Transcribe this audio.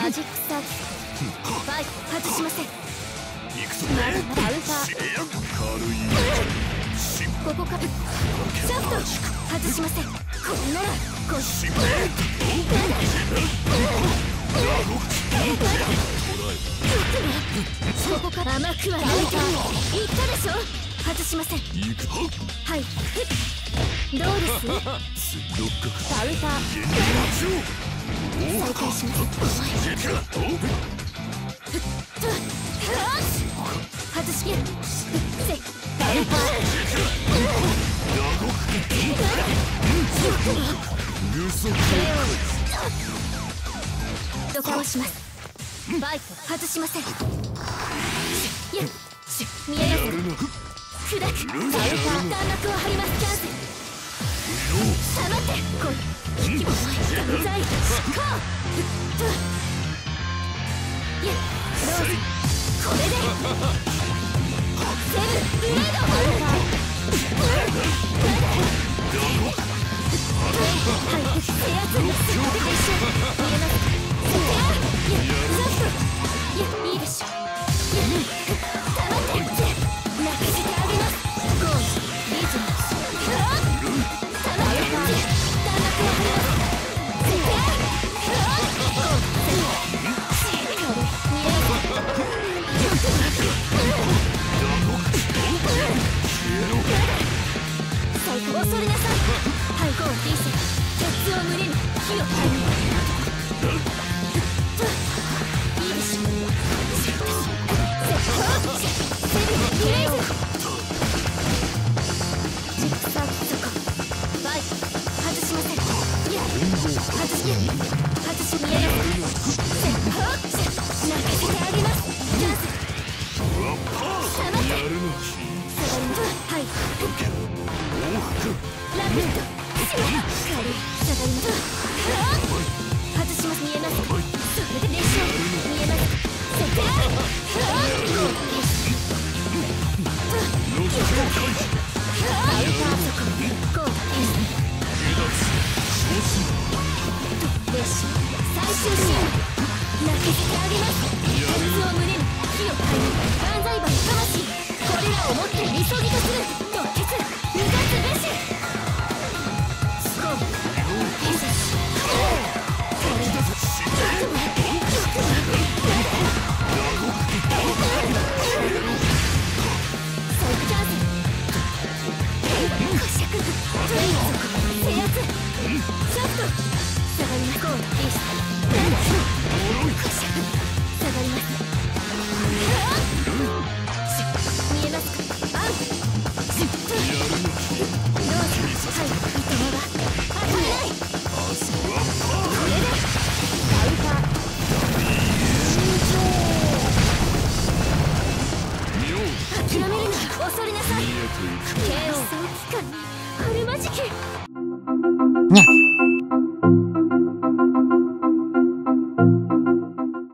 マジックサーキットファイト外しません。まだまだカウンターここからシャフト外しません。こんならこしここから甘くはないか。言ったでしょ。外しません。はいどうですカウンター再開します。外しきるせカウンターどかわします。ファイト外しません。見えなさい砕くカウンター弾幕を張ります。キャンセル下がってこい引きも断罪執行どうぞこれでセブンブレードカウンターはい制圧のセットで一緒見えますか。ザフトいいでしょ黙って泣かせてあげます。ゴーリズム恐れなさい。はいゴーリーセ鉄を胸に火を入るいいでしょセブンブレイズジックサーそこファイト外しません。外し見えなさい。泣かせてあげます。チャンス下がって下がりますはいラピッド光下がります外します。見えますそれででしょう。見えますセットアウターそこゴー列車最終シーン泣かせてあげます。鉄を胸に火を嗅ぎ万歳馬の魂これらをもってみそぎとする突決